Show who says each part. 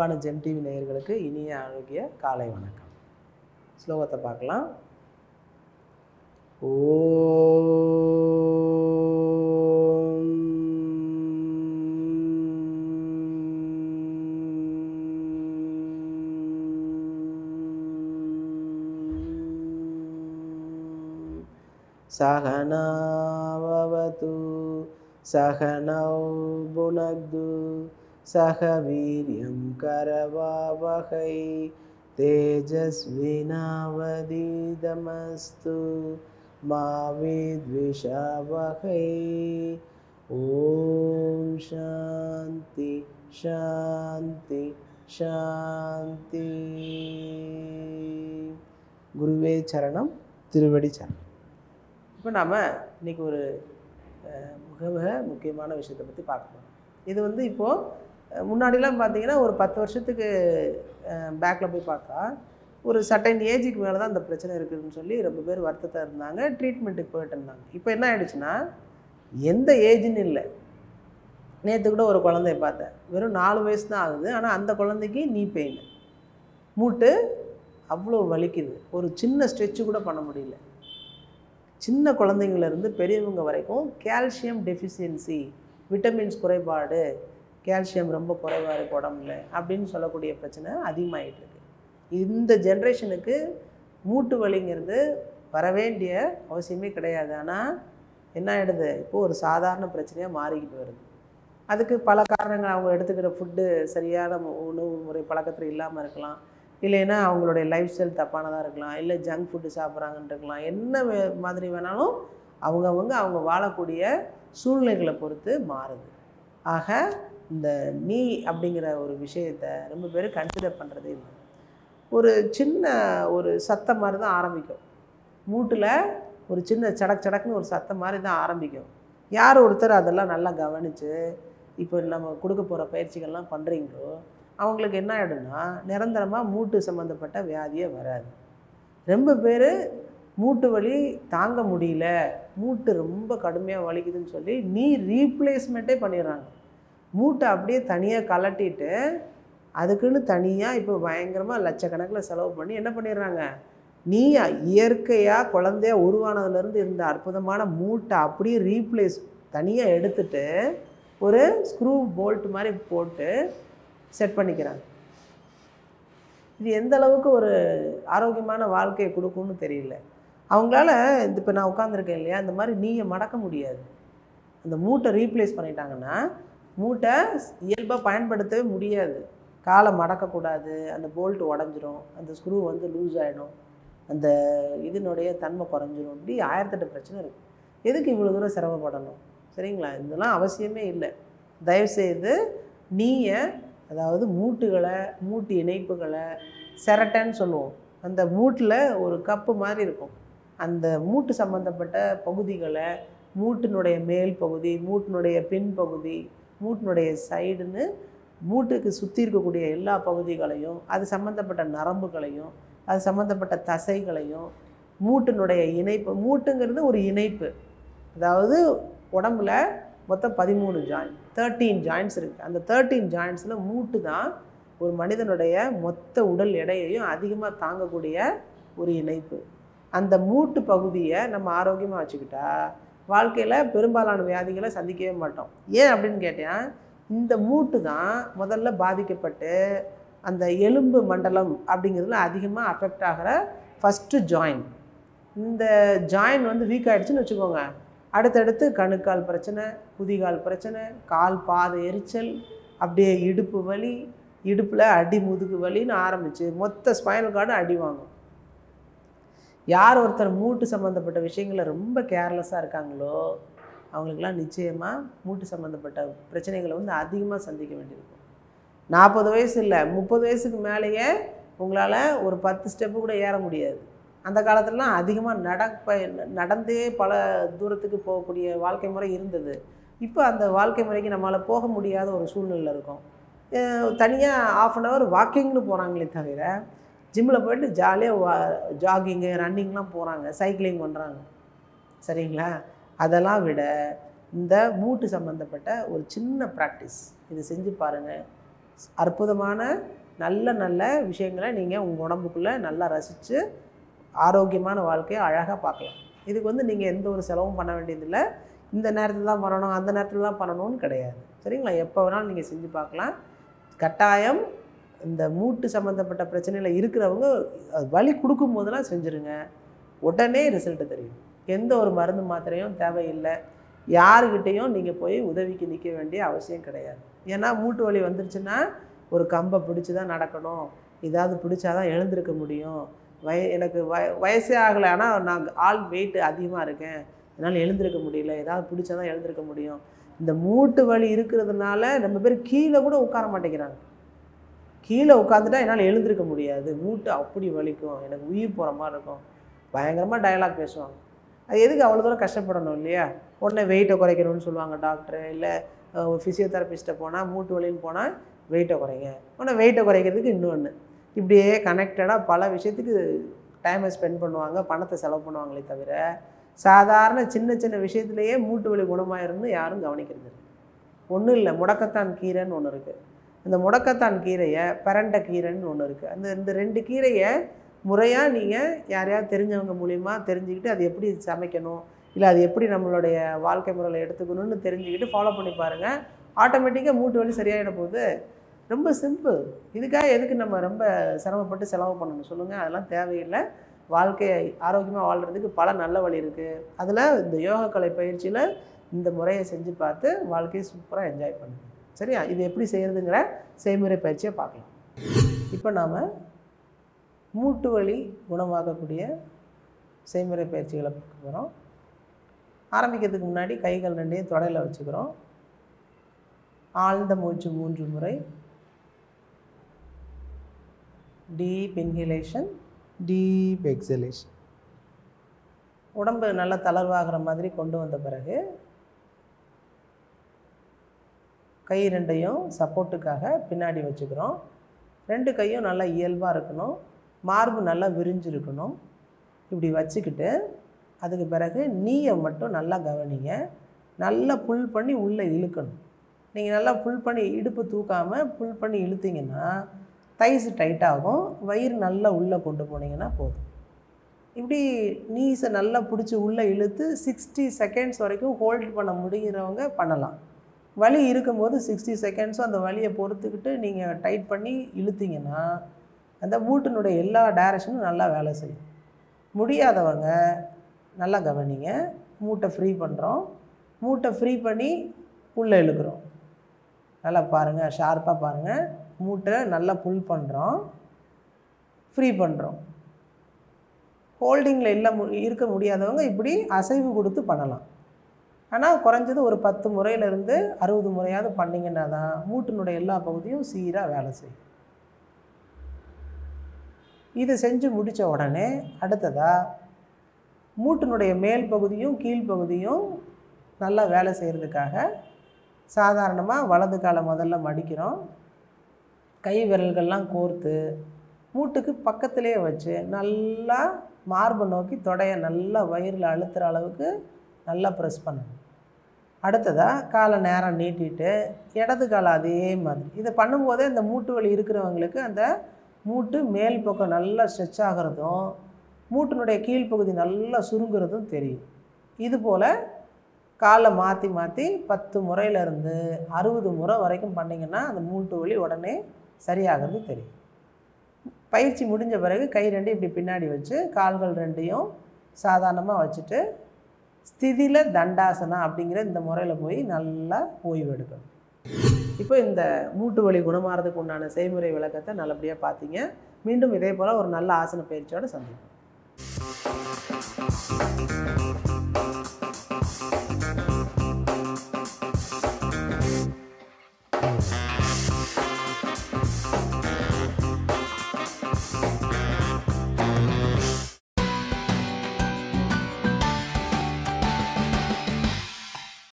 Speaker 1: அன்பான GeM TV நேயர்களுக்கு இனிய ஆரோக்கிய காலை வணக்கம். ஸ்லோகத்தை பார்க்கலாம். சகனா பவது சகனௌ புனக்து சக வீர்யம் கரவாவகை தேஜஸ்வினாவதீதமஸ்து மா வித்விஷாவகை. ஓம் சாந்தி சாந்தி சாந்தி. குருவே சரணம், திருவடி சரணம். இப்போ நாம் இன்றைக்கி ஒரு மிக மிக முக்கியமான விஷயத்தை பற்றி பார்க்கணும். இது வந்து இப்போது முன்னாடிலாம் பார்த்திங்கன்னா ஒரு 10 வருஷத்துக்கு பேக்கில் போய் பார்த்தா ஒரு சர்டைன் ஏஜுக்கு மேலே தான் அந்த பிரச்சனை இருக்குதுன்னு சொல்லி ரொம்ப பேர் வருத்தத்தை இருந்தாங்க, ட்ரீட்மெண்ட்டுக்கு போயிட்டு இருந்தாங்க. இப்போ என்ன ஆகிடுச்சுன்னா எந்த ஏஜுன்னு இல்லை. நேற்று கூட ஒரு குழந்தைய பார்த்தேன், வெறும் 4 வயசு தான் ஆகுது. ஆனால் அந்த குழந்தைக்கு நீ பெயின், மூட்டு அவ்வளோ வலிக்குது, ஒரு சின்ன ஸ்ட்ரெச்சு கூட பண்ண முடியல. சின்ன குழந்தைங்கள்லேருந்து பெரியவங்க வரைக்கும் கால்சியம் டெஃபிஷியன்சி, விட்டமின்ஸ் குறைபாடு, கால்சியம் ரொம்ப குறைவாக இருக்குது உடம்புல அப்படின்னு சொல்லக்கூடிய பிரச்சனை அதிகமாகிட்டு இருக்கு. இந்த ஜென்ரேஷனுக்கு மூட்டு வலிங்கிறது வர வேண்டிய அவசியமே கிடையாது. ஆனால் என்ன ஆகிடுது, இப்போது ஒரு சாதாரண பிரச்சனையாக மாறிக்கிட்டு வருது. அதுக்கு பல காரணங்கள், அவங்க எடுத்துக்கிற ஃபுட்டு சரியான உணவு முறை பழக்கத்தில் இல்லாமல் இருக்கலாம், இல்லைன்னா அவங்களுடைய லைஃப் ஸ்டைல் தப்பானதாக இருக்கலாம், இல்லை ஜங்க் ஃபுட்டு சாப்பிட்றாங்கன்னு இருக்கலாம். என்ன மாதிரி வேணாலும் அவங்க வாழக்கூடிய சூழ்நிலைகளை பொறுத்து மாறுது. ஆக இந்த நீ அப்படிங்கிற ஒரு விஷயத்தை ரொம்ப பேர் கன்சிடர் பண்ணுறதே இல்லை. ஒரு சின்ன ஒரு சத்தம் மாதிரி தான் ஆரம்பிக்கும், மூட்டில் ஒரு சின்ன சடக்குன்னு ஒரு சத்தம் மாதிரி தான் ஆரம்பிக்கும். யார் ஒருத்தர் அதெல்லாம் நல்லா கவனித்து இப்போ நம்ம கொடுக்க போகிற பயிற்சிகள்லாம் பண்ணுறீங்களோ அவங்களுக்கு என்ன ஆகிடும்னா நிரந்தரமாக மூட்டு சம்மந்தப்பட்ட வியாதியே வராது. ரொம்ப பேர் மூட்டு வலி தாங்க முடியல, மூட்டு ரொம்ப கடுமையாக வலிக்குதுன்னு சொல்லி நீ ரீப்ளேஸ்மெண்ட்டே பண்ணிடுறாங்க. மூட்டை அப்படியே தனியாக கலட்டிட்டு அதுக்குன்னு தனியாக இப்போ பயங்கரமாக லட்சக்கணக்கில் செலவு பண்ணி என்ன பண்ணிடுறாங்க, நீ இயற்கையாக குழந்தையாக உருவானதுலேருந்து இருந்த அற்புதமான மூட்டை அப்படியே ரீப்ளேஸ் தனியாக எடுத்துட்டு ஒரு ஸ்க்ரூ போல்ட் மாதிரி போட்டு செட் பண்ணிக்கிறாங்க. இது எந்த அளவுக்கு ஒரு ஆரோக்கியமான வாழ்க்கையை கொடுக்கும்னு தெரியல. அவங்களால இப்போ நான் உட்காந்துருக்கேன் இல்லையா, இந்த மாதிரி நீயை மடக்க முடியாது. அந்த மூட்டை ரீப்ளேஸ் பண்ணிட்டாங்கன்னா மூட்டை இயல்பாக பயன்படுத்தவே முடியாது. காலை மடக்கக்கூடாது, அந்த போல்ட்டு உடஞ்சிரும், அந்த ஸ்க்ரூ வந்து லூஸ் ஆகிடும், அந்த இதனுடைய தன்மை குறைஞ்சிரும். இப்படி 1008 பிரச்சனை இருக்குது. எதுக்கு இவ்வளோ தூரம் சிரமப்படணும்? சரிங்களா? இதெல்லாம் அவசியமே இல்லை. தயவுசெய்து நீயை, அதாவது மூட்டுகளை, மூட்டு இணைப்புகளை, செரட்டைன்னு சொல்லுவோம், அந்த மூட்டில் ஒரு கப்பு மாதிரி இருக்கும், அந்த மூட்டு சம்மந்தப்பட்ட பகுதிகளை, மூட்டினுடைய மேல் பகுதி, மூட்டினுடைய பின்பகுதி, மூட்டினுடைய சைடுன்னு மூட்டுக்கு சுற்றி இருக்கக்கூடிய எல்லா பகுதிகளையும், அது சம்மந்தப்பட்ட நரம்புகளையும், அது சம்மந்தப்பட்ட தசைகளையும், மூட்டினுடைய இணைப்பு, மூட்டுங்கிறது ஒரு இணைப்பு, அதாவது உடம்புல மொத்தம் 13 ஜாயிண்ட், 13 ஜாயிண்ட்ஸ் இருக்குது. அந்த 13 ஜாயிண்ட்ஸில் மூட்டு தான் ஒரு மனிதனுடைய மொத்த உடல் எடையையும் அதிகமாக தாங்கக்கூடிய ஒரு இணைப்பு. அந்த மூட்டு பகுதியை நம்ம ஆரோக்கியமாக வச்சுக்கிட்டா வாழ்க்கையில் பெரும்பாலான வியாதிகளை சந்திக்கவே மாட்டோம். ஏன் அப்படின்னு கேட்டேன், இந்த மூட்டு தான் முதல்ல பாதிக்கப்பட்டு அந்த எலும்பு மண்டலம் அப்படிங்கிறதுல அதிகமாக அஃபெக்ட் ஆகிற ஃபஸ்ட்டு ஜாயிண்ட். இந்த ஜாயிண்ட் வந்து வீக் ஆகிடுச்சுன்னு வச்சுக்கோங்க, அடுத்தடுத்து கணுக்கால் பிரச்சனை, குதிகால் பிரச்சனை, கால் பாத எரிச்சல், அப்படியே இடுப்பு வலி, இடுப்பில் அடி முதுகு வலின்னு ஆரம்பித்து மொத்த ஸ்பைனல் கார்டு அடி வாங்கும். யார் ஒருத்தர் மூட்டு சம்மந்தப்பட்ட விஷயங்களில் ரொம்ப கேர்லெஸ்ஸாக இருக்காங்களோ அவங்களுக்கெல்லாம் நிச்சயமாக மூட்டு சம்மந்தப்பட்ட பிரச்சனைகளை வந்து அதிகமாக சந்திக்க வேண்டியிருக்கும். 40 வயசு இல்லை, 30 வயசுக்கு மேலேயே உங்களால் ஒரு 10 ஸ்டெப்பு கூட ஏற முடியாது. அந்த காலத்துலலாம் அதிகமாக நடந்தே பல தூரத்துக்கு போகக்கூடிய வாழ்க்கை முறை இருந்தது. இப்போ அந்த வாழ்க்கை முறைக்கு நம்மளால் போக முடியாத ஒரு சூழ்நிலை இருக்கும். தனியாக 1/2 hour வாக்கிங்னு போகிறாங்களே தவிர ஜிம்மில் போய்ட்டு ஜாலியாக ஜாகிங்கு, ரன்னிங்லாம் போகிறாங்க, சைக்கிளிங் பண்ணுறாங்க. சரிங்களா? அதெல்லாம் விட இந்த மூட்டு சம்மந்தப்பட்ட ஒரு சின்ன ப்ராக்டிஸ் இது செஞ்சு பாருங்கள். அற்புதமான நல்ல நல்ல விஷயங்களை நீங்கள் உங்கள் உடம்புக்குள்ளே நல்லா ரசித்து ஆரோக்கியமான வாழ்க்கையை அழகாக பார்க்கலாம். இதுக்கு வந்து நீங்கள் எந்த ஒரு செலவும் பண்ண வேண்டியதில்லை. இந்த நேரத்தில் தான் பண்ணணும், அந்த நேரத்தில் தான் பண்ணணும்னு கிடையாது. சரிங்களா? எப்போ வேணாலும் நீங்கள் செஞ்சு பார்க்கலாம். கட்டாயம் இந்த மூட்டு சம்மந்தப்பட்ட பிரச்சனையில் இருக்கிறவங்க வலி கொடுக்கும் போதெல்லாம் செஞ்சுருங்க. உடனே ரிசல்ட்டு தெரியும். எந்த ஒரு மருந்து மாத்திரையும் தேவையில்லை. யாருக்கிட்டேயும் நீங்கள் போய் உதவிக்கு நிற்க வேண்டிய அவசியம் கிடையாது. ஏன்னா மூட்டு வலி வந்துருச்சுன்னா ஒரு கம்பை பிடிச்சி தான் நடக்கணும், ஏதாவது பிடிச்சா தான் எழுந்திருக்க முடியும். எனக்கு வயசே ஆகலை, ஆனால் நான் ஆள் வெயிட் அதிகமாக இருக்கேன், என்னால் எழுந்திருக்க முடியல, ஏதாவது பிடிச்சா தான் எழுந்திருக்க முடியும். இந்த மூட்டு வலி இருக்கிறதுனால நம்ம பேர் கீழே கூட உட்கார மாட்டேங்கிறாங்க. கீழே உட்காந்துட்டா என்னால் எழுந்திருக்க முடியாது, மூட்டு அப்படி வலிக்கும், எனக்கு உயிர் போகிற மாதிரி இருக்கும், பயங்கரமாக டயலாக் பேசுவாங்க. அது எதுக்கு அவ்வளோ தூரம் கஷ்டப்படணும் இல்லையா? உடனே வெயிட்டை குறைக்கணும்னு சொல்லுவாங்க டாக்டரு. இல்லை ஃபிசியோதெரபிஸ்ட்டை போனால் மூட்டு வலின்னு போனால் வெயிட்டை குறைங்க, உடனே வெயிட்டை குறைக்கிறதுக்கு இன்னொன்று. இப்படியே கனெக்டடாக பல விஷயத்துக்கு டைமை ஸ்பெண்ட் பண்ணுவாங்க, பணத்தை செலவு பண்ணுவாங்களே தவிர சாதாரண சின்ன சின்ன விஷயத்துலேயே மூட்டு வலி குணமாயிருந்து யாரும் கவனிக்கிறது இல்லை. ஒன்றும் இல்லை, முடக்கத்தான் கீரைன்னு ஒன்று இருக்குது. அந்த முடக்கத்தான் கீரையை பிரண்டை கீரைன்னு ஒன்று இருக்குது. இந்த 2 கீரையை முறையாக நீங்கள் யாரையாவது தெரிஞ்சவங்க மூலிமா தெரிஞ்சுக்கிட்டு அது எப்படி சமைக்கணும், இல்லை அது எப்படி நம்மளுடைய வாழ்க்கை முறையில் எடுத்துக்கணும்னு தெரிஞ்சுக்கிட்டு ஃபாலோ பண்ணி பாருங்கள். ஆட்டோமேட்டிக்காக மூட்டு வலி சரியாயிட போகுது. ரொம்ப சிம்பிள். இதுக்காக எதுக்கு நம்ம ரொம்ப சிரமப்பட்டு செலவு பண்ணணும் சொல்லுங்கள்? அதெல்லாம் தேவையில்லை. வாழ்க்கையை ஆரோக்கியமாக வாழ்கிறதுக்கு பல நல்ல வழி இருக்குது. அதில் இந்த யோகா கலை பயிற்சியில் இந்த முறையை செஞ்சு பார்த்து வாழ்க்கையை சூப்பராக என்ஜாய் பண்ணுங்க. சரியா? இது எப்படி செய்கிறதுங்கிற செய்முறை பயிற்சியை பார்க்கலாம். இப்போ நாம் மூட்டு வலி குணமாகக்கூடிய செய்முறை பயிற்சிகளை பார்க்க போகிறோம். ஆரம்பிக்கிறதுக்கு முன்னாடி கைகள் 2ஐயும் தொடையில் வச்சுக்கிறோம். ஆழ்ந்த மூச்சு 3 முறை. Deep inhalation, deep exhalation. உடம்பு நல்லா தளர்வாகிற மாதிரி கொண்டு வந்த பிறகு கை 2ஐயும் சப்போர்ட்டுக்காக பின்னாடி வச்சுக்கிறோம். 2 கையும் நல்லா இயல்பாக இருக்கணும், மார்பு நல்லா விரிஞ்சிருக்கணும். இப்படி வச்சுக்கிட்டு அதுக்கு பிறகு நீயை மட்டும் நல்லா கவனிங்க. நல்லா புல் பண்ணி உள்ளே இழுக்கணும். நீங்கள் நல்லா புல் பண்ணி இடுப்பு தூக்காமல் புல் பண்ணி இழுத்தீங்கன்னா தைஸ் டைட்டாகும், வயிறு நல்லா உள்ளே கொண்டு போனீங்கன்னா போதும். இப்படி நீஸை நல்லா பிடிச்சி உள்ளே இழுத்து 60 செகண்ட்ஸ் வரைக்கும் ஹோல்ட் பண்ண முடிகிறவங்க பண்ணலாம். வலி இருக்கும்போது 60 செகண்ட்ஸும் அந்த வலியை பொறுத்துக்கிட்டு நீங்கள் டைட் பண்ணி இழுத்தீங்கன்னா அந்த மூட்டினுடைய எல்லா டைரக்ஷனும் நல்லா வேலை செய்யும். முடியாதவங்க நல்லா கவனிங்க. மூட்டை ஃப்ரீ பண்ணுறோம், மூட்டை ஃப்ரீ பண்ணி உள்ளே இழுக்கிறோம். நல்லா பாருங்கள், ஷார்ப்பாக பாருங்கள். மூட்டை நல்லா புல் பண்ணுறோம், ஃப்ரீ பண்ணுறோம். ஹோல்டிங்கில் இருக்க முடியாதவங்க இப்படி அசைவு கொடுத்து பண்ணலாம். ஆனால் குறைஞ்சது ஒரு 10 முறையிலேருந்து 60 முறையாவது பண்ணிங்கன்னா தான் மூட்டினுடைய எல்லா பகுதியும் சீராக வேலை செய்யும். இது செஞ்சு முடித்த உடனே அடுத்ததாக மூட்டினுடைய மேல் பகுதியும் கீழ்ப்பகுதியும் நல்லா வேலை செய்கிறதுக்காக சாதாரணமாக வலது காலை முதல்ல மடிக்கிறோம். கை விரல்கள்லாம் கோர்த்து மூட்டுக்கு பக்கத்துலேயே வச்சு நல்லா மார்பை நோக்கி தொடையை நல்லா வயிறில் அழுத்துகிற அளவுக்கு நல்லா ப்ரெஸ் பண்ணணும். அடுத்ததாக காலை நேரம் நீட்டிட்டு இடது காலை அதே மாதிரி இதை பண்ணும்போதே இந்த மூட்டு வலி இருக்கிறவங்களுக்கு அந்த மூட்டு மேல் பக்கம் நல்லா ஸ்ட்ரெச் ஆகிறதும் மூட்டினுடைய கீழ்ப்பகுதி நல்லா சுருங்குறதும் தெரியும். இதுபோல் காலை மாற்றி மாற்றி 10 முறையிலேருந்து 60 முறை வரைக்கும் பண்ணிங்கன்னா அந்த மூட்டு வலி உடனே சரியாகிறது தெரியும். பயிற்சி முடிஞ்ச பிறகு கை 2 இப்படி பின்னாடி வச்சு கால்கள் 2ஐயும் சாதாரணமாக வச்சுட்டு ஸ்திதில தண்டாசனா அப்படிங்கிற இந்த முறையில் போய் நல்லா ஓய்வு எடுக்கணும். இப்போ இந்த மூட்டு வலி குணமாகிறதுக்கு உண்டான செய்முறை விளக்கத்தை நல்லபடியாக பார்த்தீங்க. மீண்டும் இதே போல் ஒரு நல்ல ஆசன பயிற்சியோடு சந்திப்போம்.